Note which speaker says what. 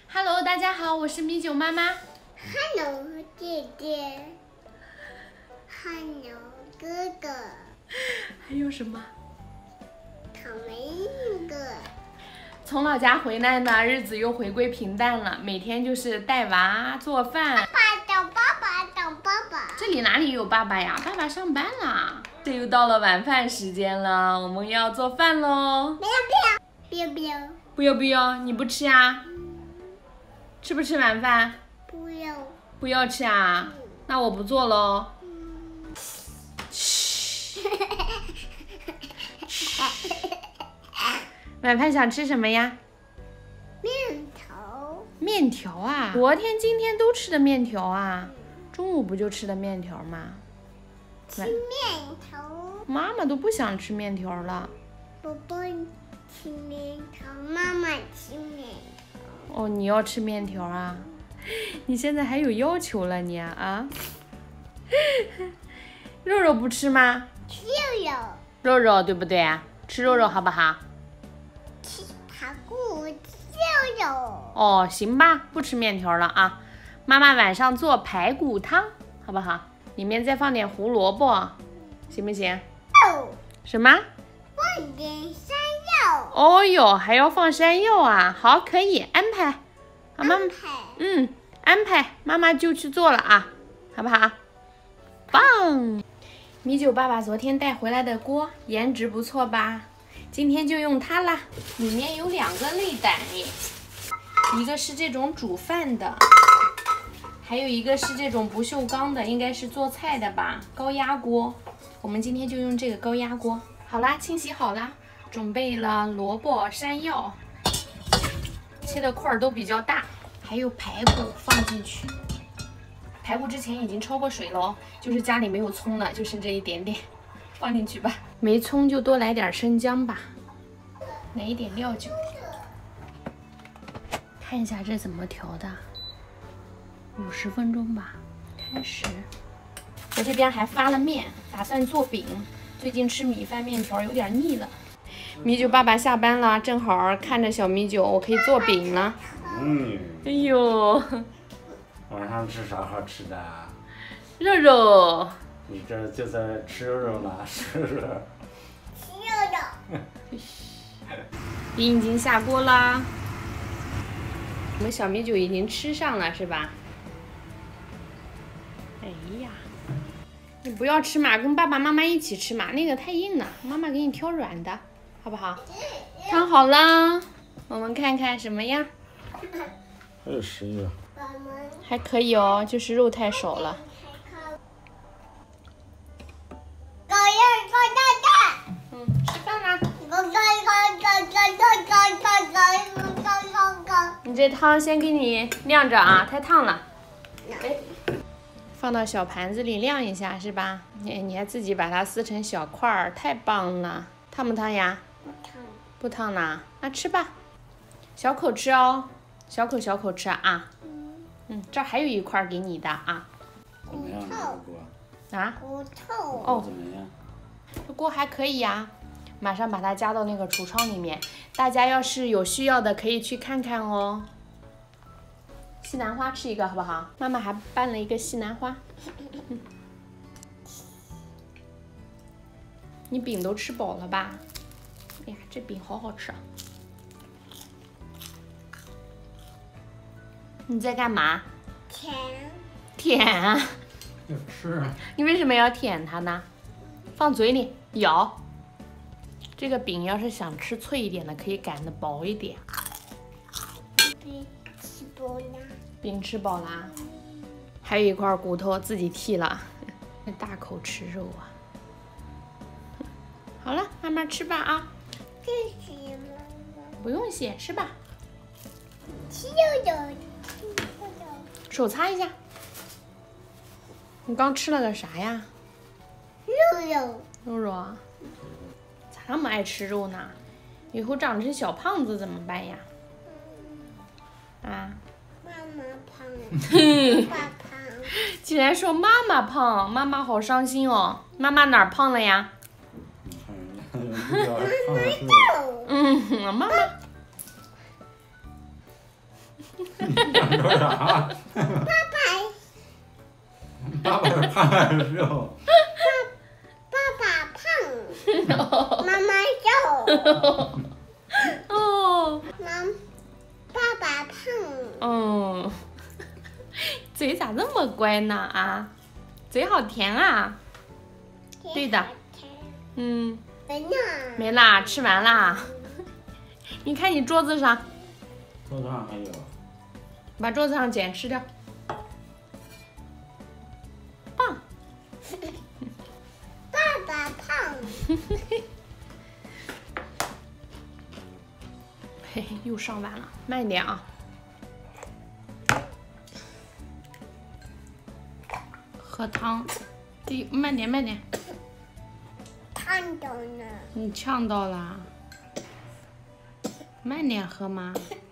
Speaker 1: Hello， 大家好，我是米酒妈妈。
Speaker 2: Hello， 姐姐。Hello， 哥哥。
Speaker 1: 还有什么？
Speaker 2: 草莓哥。
Speaker 1: 从老家回来呢，日子又回归平淡了，每天就是带娃做饭。
Speaker 2: 爸爸找爸爸找爸爸。
Speaker 1: 这里哪里有爸爸呀？爸爸上班啦。这又到了晚饭时间了，我们要做饭喽。
Speaker 2: 不要。
Speaker 1: 不要不要，你不吃啊？吃不吃晚饭？
Speaker 2: 不要。
Speaker 1: 不要吃啊？那我不做喽。晚饭想吃什么呀？
Speaker 2: 面条。
Speaker 1: 面条啊？昨天、今天都吃的面条啊？中午不就吃的面条吗？
Speaker 2: 吃面条。
Speaker 1: 妈妈都不想吃面条了。
Speaker 2: 宝宝吃面条，妈妈吃面条。
Speaker 1: 哦，你要吃面条啊？你现在还有要求了你啊？肉肉不吃吗？
Speaker 2: 吃肉。
Speaker 1: 肉肉对不对啊？吃肉肉好不好？
Speaker 2: 吃排骨，吃肉。
Speaker 1: 哦，行吧，不吃面条了啊。妈妈晚上做排骨汤，好不好？里面再放点胡萝卜，行不行？什么？
Speaker 2: 放点山药。
Speaker 1: 哦哟，还要放山药啊？好，可以安排。好，妈妈。安排，妈妈就去做了啊，好不好？棒！米酒爸爸昨天带回来的锅，颜值不错吧？今天就用它啦。里面有2个内胆，一个是这种煮饭的，还有一个是这种不锈钢的，应该是做菜的吧，高压锅。我们今天就用这个高压锅。好啦，清洗好啦，准备了萝卜、山药，切的块都比较大，还有排骨放进去。排骨之前已经焯过水了，就是家里没有葱了，就剩这一点点，放进去吧。没葱就多来点生姜吧，来一点料酒。看一下这怎么调的，50分钟吧。开始，我这边还发了面，打算做饼。最近吃米饭面条有点腻了。米酒爸爸下班了，正好看着小米酒，我可以做饼了。哎呦，
Speaker 3: 晚上吃啥好吃的啊？
Speaker 1: 肉肉。
Speaker 3: 你这就在吃肉肉了，是不是？
Speaker 2: 吃肉。
Speaker 1: 饼已经下锅啦，我们小米酒已经吃上了是吧？哎呀，你不要吃嘛，跟爸爸妈妈一起吃嘛，那个太硬了，妈妈给你挑软的，好不好？汤好了，我们看看什么样？
Speaker 3: 还有食欲。
Speaker 1: 还可以哦，就是肉太少了。吃饭啦！你这汤先给你晾着啊，太烫了。放到小盘子里晾一下是吧？你还自己把它撕成小块儿，太棒了。烫不烫呀？不烫啦，那吃吧，小口吃哦，小口吃啊。这儿还有一块给你的啊。
Speaker 3: 怎么样？这个锅？
Speaker 1: 啊？
Speaker 2: 骨头。
Speaker 1: 哦，
Speaker 3: 怎么样？
Speaker 1: 这锅还可以呀，马上把它加到那个橱窗里面。大家要是有需要的，可以去看看哦。西兰花吃一个好不好？妈妈还拌了一个西兰花。你饼都吃饱了吧？哎呀，这饼好好吃啊！你在干嘛？舔啊！
Speaker 3: 要吃。
Speaker 1: 你为什么要舔它呢？放嘴里咬。这个饼要是想吃脆一点的，可以擀得薄一点。饼吃饱啦，还有一块骨头自己剔了，大口吃肉啊！好了，慢慢吃吧啊！不用谢，吃吧。
Speaker 2: 吃肉。
Speaker 1: 手擦一下。你刚吃了个啥呀？肉肉啊？咋那么爱吃肉呢？以后长成小胖子怎么办呀？啊？
Speaker 2: 妈妈胖。爸胖。
Speaker 1: 竟然说妈妈胖，妈妈好伤心哦。妈妈哪儿胖了呀？妈妈。
Speaker 3: 想说啥？爸爸胖还是瘦？
Speaker 2: 爸胖，妈妈瘦。
Speaker 1: 哦，
Speaker 2: 爸爸胖。
Speaker 1: 哦，嘴咋这么乖呢啊？嘴好甜啊！对的，嗯，没啦，吃完啦。你看你桌子上，
Speaker 3: 桌子上还有。
Speaker 1: 把桌子上捡吃掉。棒！
Speaker 2: 爸爸胖。
Speaker 1: 嘿嘿，又上完了，慢点啊。喝汤，对，慢点慢点。
Speaker 2: 烫到了。
Speaker 1: 你呛到了，慢点喝嘛。